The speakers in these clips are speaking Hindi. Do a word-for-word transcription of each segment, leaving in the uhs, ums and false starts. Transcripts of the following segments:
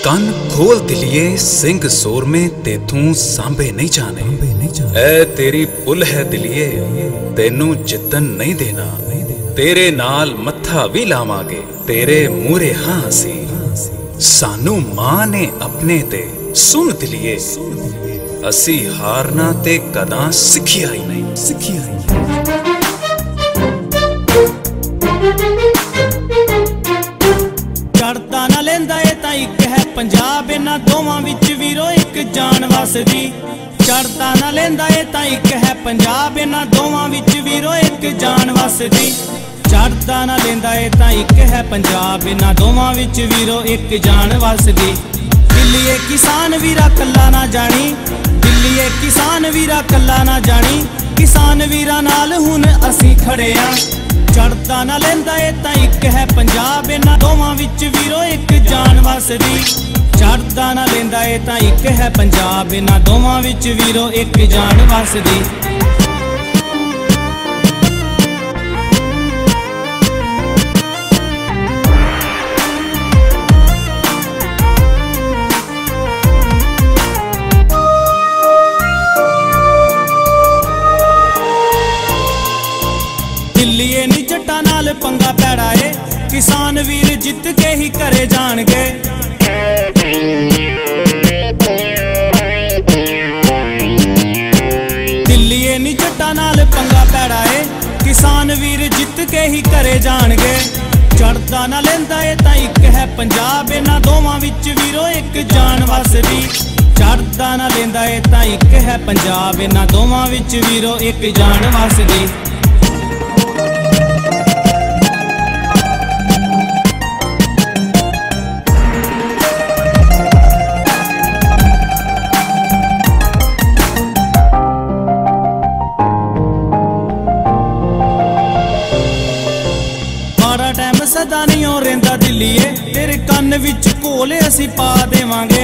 कन खोल दिलिए सिंह सोर में तेथू सांबे नहीं जाने। ऐ तेरी पुल है दिलिए तेनू जितन नहीं देना। तेरे नाल मत्था भी लावांगे तेरे मूरे हां असी। सानू मां ने अपने ते सुन दिलिए असी हारना ते कदा सिखिया ही नहीं सिखिया ही नहीं। चढ़ता ना लेंदा ए तां इक है पंजाब, इन्हां दोवां विच वीरो एक जान वसदी। चढ़ता ना लेंदा ए तां इक है पंजाब, इन्हां दोवां विच वीरो एक जान वसदी। चढ़ता ना लेंदा ए तां इक है पंजाब, इन्हां दोवां विच वीरो एक जान वसदी। दिल्लीए किसान वीरा कल्ला ना जानी, दिल्लीए किसान वीरा कल्ला ना जानी। किसान वीरा नाल हुण असीं खड़े आ। चढ़ता ना लेंदा ए तां इक है पंजाब, इन्हां दोवां विच वीरो एक जान वसदी। चढ़ता ना लेंदा ए तां इक है पंजाब, इन्हां दोवां विच वीरो एक जान वसदी। दिल्लीए नी जट्टा नाल पंगा पैड़ा ए, किसान वीर जित के ही करे जाणगे। दिल्लीए नी जट्टा नाल पंगा पैड़ा ए, किसान वीर जित के ही करे जाणगे। चढ़ता ना लेंदा ए तां इक है पंजाब, इन्हां दोवां विच वीरो एक जान वसदी। चढ़ता ना लेंदा ए तां इक है पंजाब, इन्हां दोवां विच वीरो एक जान वसदी। माड़ा टाइम सदा नहीं हो रहिंदा दिल्लीए, तेरे कन्न विच घोल असी पा देवांगे।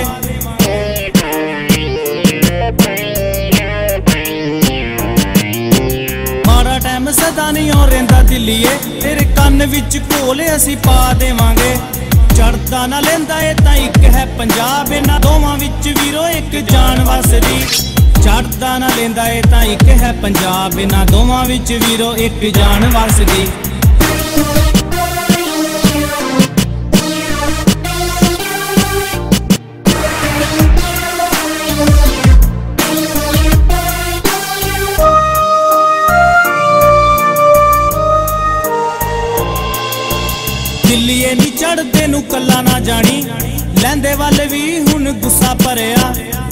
माड़ा टाइम सदा नहीं हो रहिंदा दिल्लीए, तेरे कन्न विच घोल असी पा देवांगे। चढ़ता ना लेंदा ए तां इक है पंजाब, इन्हां दोवां विच वीरो एक जान वसदी। चढ़ता ना लेंदा ए तां इक है पंजाब, इन्हां दोवां विच वीरो एक जान वसदी। दिल्लीए नी चढ़दे नू कल्ला ना जानी, लैंदे वल भी हुण गुस्सा भरिया।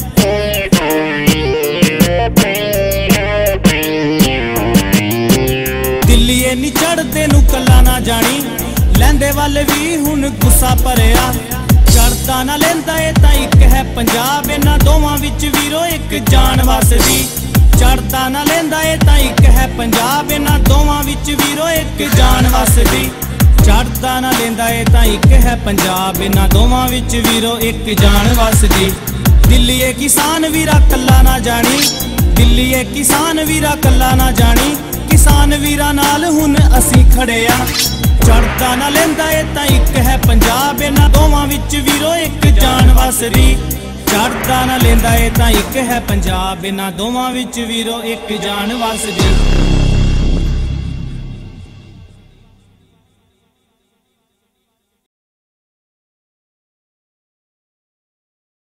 दिल्लीए नी चढ़दे नू कल्ला ना जानी, लैंदे वल भी हुण गुस्सा भरिया। चढ़ता ना लेंदा ए तां इक है पंजाब, इन्हां दोवां विच वीरो एक जान वसदी। चढ़ता ना लेंदा ए तां इक है पंजाब, इन्हां दोवां विच वीरो एक जान वसदी। चढ़ता ना लेंदा ए तां इक है पंजाब, इन्हां दोवां विच वीरो एक जान वसदी। दिल्लीए किसान वीरा कल्ला ना जानी, दिल्लीए किसान वीरा कल्ला ना जानी। किसान वीरा नाल हुण असीं खड़े आ। चढ़ता ना लेंदा ए तां इक है पंजाब, इन्हां दोवां विच वीरो एक जान वसदी। चढ़ता ना लेंदा ए तां इक है पंजाब, इन्हां दोवां विच वीरो एक जान वसदी।